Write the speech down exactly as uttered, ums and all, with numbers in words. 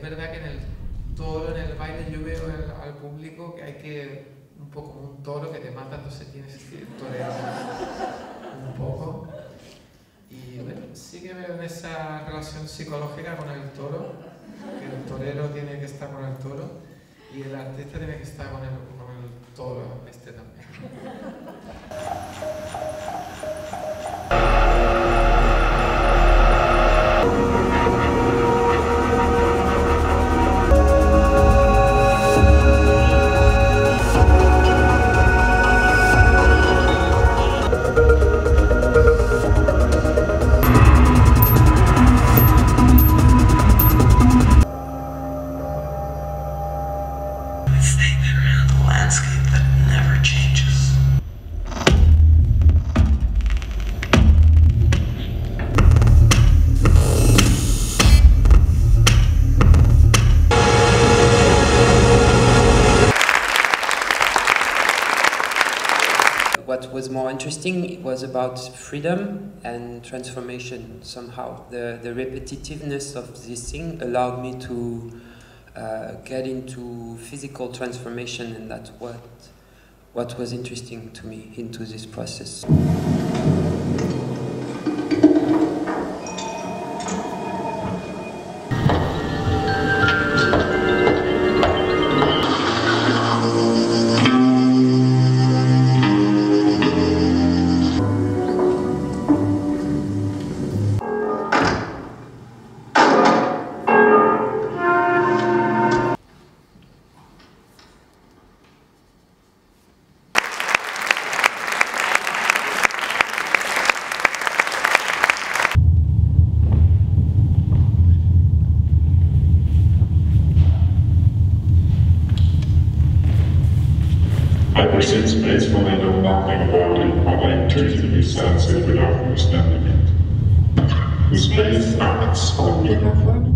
verdad que en el toro, en el baile, yo veo al, al público que hay que, un poco como un toro que te mata, entonces tienes que torear un poco. Y bueno, sí que veo en esa relación psicológica con el toro, que el torero tiene que estar con el toro y el artista tiene que estar con el, con el toro este también. What was more interesting, it was about freedom and transformation somehow. The, the repetitiveness of this thing allowed me to uh, get into physical transformation, and that's what, what was interesting to me into this process. Ever since baseball, I know nothing about it, but I intuitively sense it without understanding it. The space acts on